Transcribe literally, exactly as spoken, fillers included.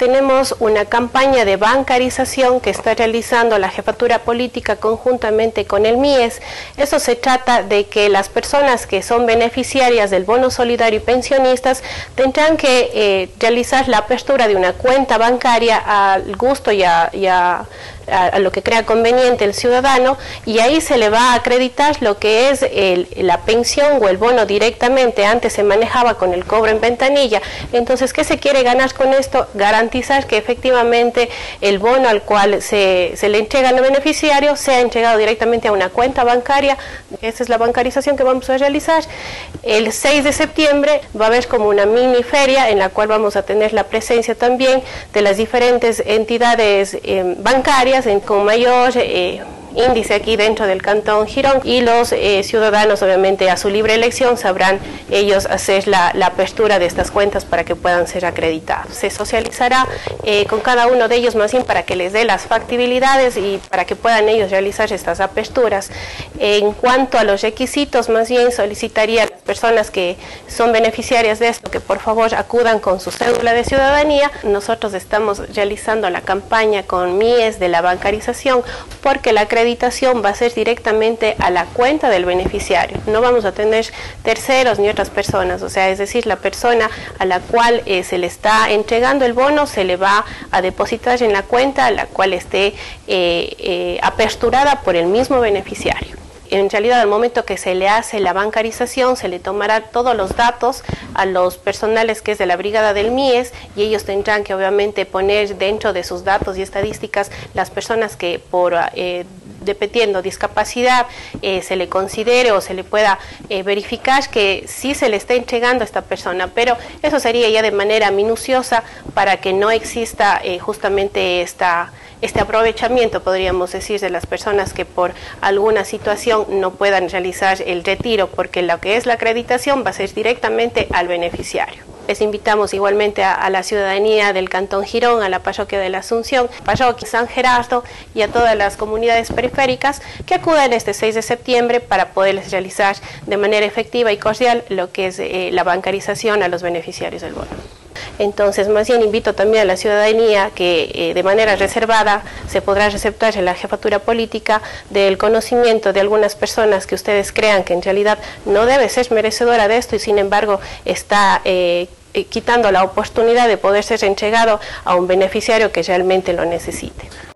tenemos una campaña de bancarización que está realizando la Jefatura Política conjuntamente con el M I E S. Eso se trata de que las personas que son beneficiarias del bono solidario y pensionistas tendrán que eh, realizar la apertura de una cuenta bancaria al gusto y a, y a a lo que crea conveniente el ciudadano, y ahí se le va a acreditar lo que es el, la pensión o el bono directamente. Antes se manejaba con el cobro en ventanilla. Entonces, ¿qué se quiere ganar con esto? Garantizar que efectivamente el bono al cual se, se le entrega al beneficiario sea entregado directamente a una cuenta bancaria. Esa es la bancarización que vamos a realizar. El seis de septiembre va a haber como una mini feria en la cual vamos a tener la presencia también de las diferentes entidades eh, bancarias en, con mayor eh, índice aquí dentro del Cantón Girón, y los eh, ciudadanos, obviamente a su libre elección, sabrán ellos hacer la, la apertura de estas cuentas para que puedan ser acreditados. Se socializará eh, con cada uno de ellos, más bien para que les dé las factibilidades y para que puedan ellos realizar estas aperturas. En cuanto a los requisitos, más bien solicitaría a las personas que son beneficiarias de esto que por favor acudan con su cédula de ciudadanía. Nosotros estamos realizando la campaña con M I E S de la bancarización, porque la acreditación va a ser directamente a la cuenta del beneficiario. No vamos a tener terceros ni otras personas, o sea, es decir, la persona a la cual eh, se le está entregando el bono se le va a depositar en la cuenta a la cual esté eh, eh, aperturada por el mismo beneficiario. En realidad, al momento que se le hace la bancarización, se le tomará todos los datos a los personales que es de la brigada del M I E S, y ellos tendrán que obviamente poner dentro de sus datos y estadísticas las personas que por eh, dependiendo discapacidad eh, se le considere o se le pueda eh, verificar que sí se le está entregando a esta persona, pero eso sería ya de manera minuciosa para que no exista eh, justamente esta este aprovechamiento, podríamos decir, de las personas que por alguna situación no puedan realizar el retiro, porque lo que es la acreditación va a ser directamente al beneficiario. Les invitamos igualmente a, a la ciudadanía del Cantón Girón, a la parroquia de la Asunción, parroquia San Gerardo y a todas las comunidades periféricas que acudan este seis de septiembre para poderles realizar de manera efectiva y cordial lo que es eh, la bancarización a los beneficiarios del bono. Entonces, más bien invito también a la ciudadanía que eh, de manera reservada se podrá receptar en la Jefatura Política del conocimiento de algunas personas que ustedes crean que en realidad no debe ser merecedora de esto y sin embargo está eh, quitando la oportunidad de poder ser entregado a un beneficiario que realmente lo necesite.